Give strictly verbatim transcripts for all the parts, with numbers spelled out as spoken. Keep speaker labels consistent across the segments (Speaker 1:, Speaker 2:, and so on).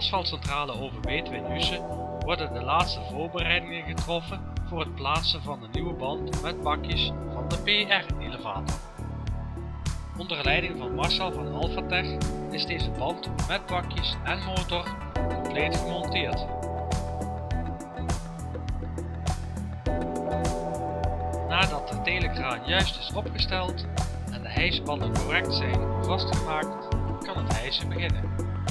Speaker 1: asfaltcentrale Overbetuwe in Huissen worden de laatste voorbereidingen getroffen voor het plaatsen van de nieuwe band met bakjes van de P R-elevator. Onder leiding van Marcel van Alphatech is deze band met bakjes en motor compleet gemonteerd. Nadat de telekraan juist is opgesteld en de hijsbanden correct zijn vastgemaakt, kan het hijsen beginnen.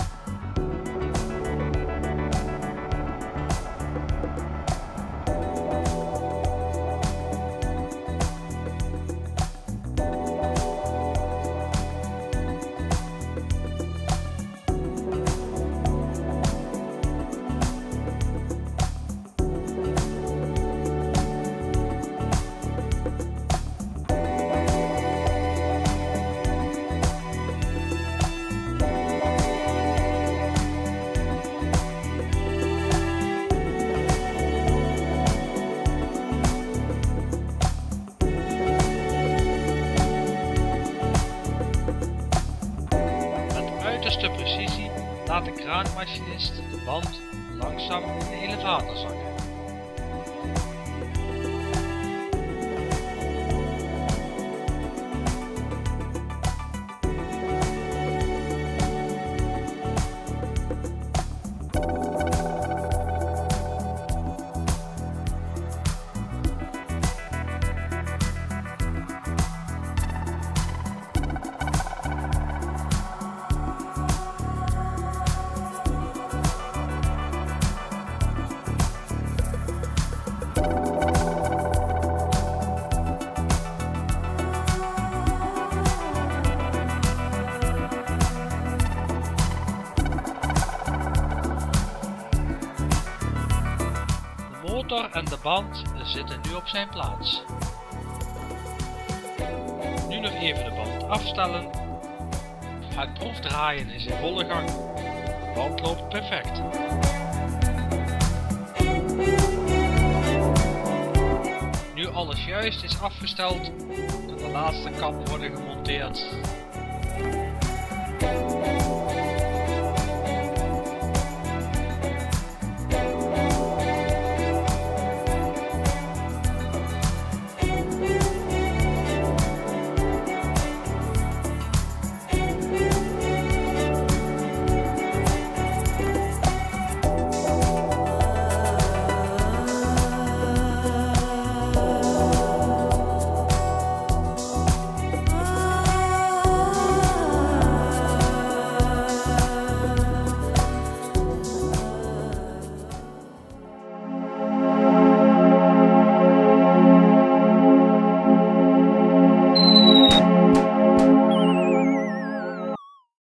Speaker 1: De precisie laat de kraanmachinist de band langzaam in de elevator zakken. De motor en de band zitten nu op zijn plaats. Nu nog even de band afstellen. Het proefdraaien is in volle gang. De band loopt perfect. Nu alles juist is afgesteld, kan de laatste kap worden gemonteerd.